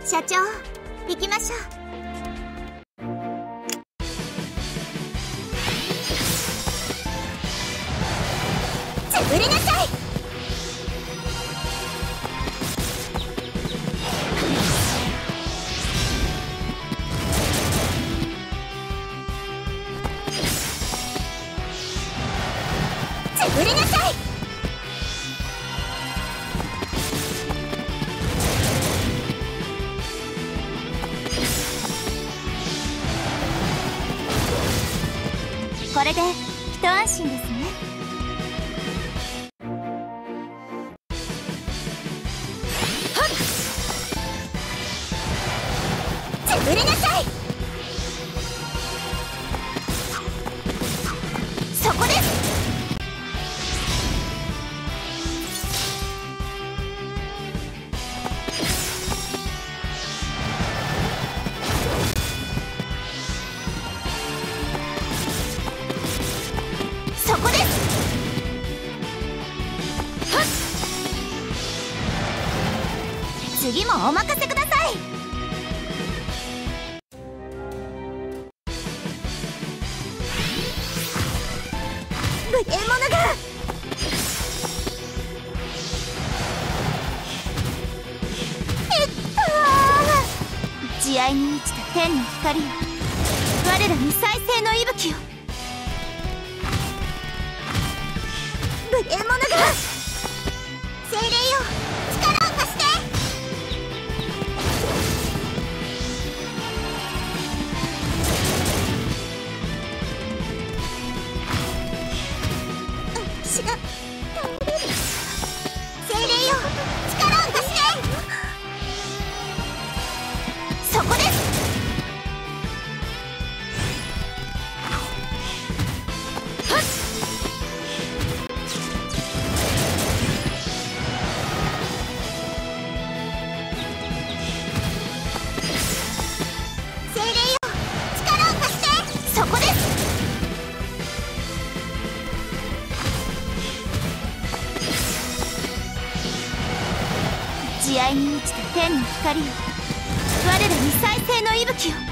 社長、行きましょう。潰れなさい。潰れなさい。これで一安心ですね。はっ、潰れなさい。そこです。そこです。はっ、次もお任せください。無礼者が。慈愛に満ちた天の光よ、我らに再生の息吹を。無礼者が。精霊よ、力を貸して。私が倒れる。精霊よ、力を貸して。そこです。はっ、精霊よ、力を貸して。そこです。慈愛に満ちた天の光よ、我らに再生の息吹を。は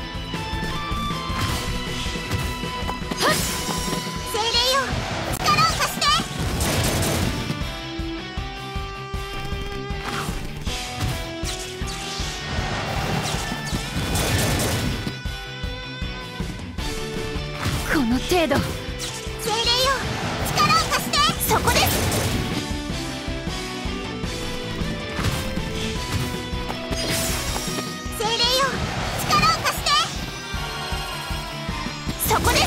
っ、精霊よ、力を貸して。この程度。精霊よ、力を貸して。そこです。精霊よ、力を貸して。そこです。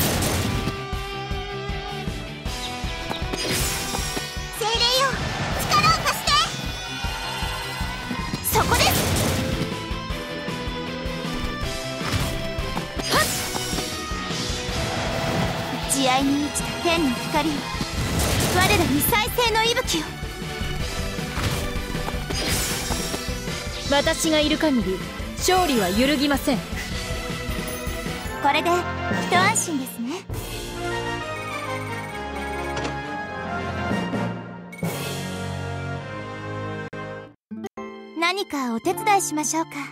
精霊よ、力を貸して。そこです。はっ、慈愛に満ちた天の光よ、我らに再生の息吹を。 私がいる限り勝利は揺るぎません。 これで一安心ですね。何かお手伝いしましょうか。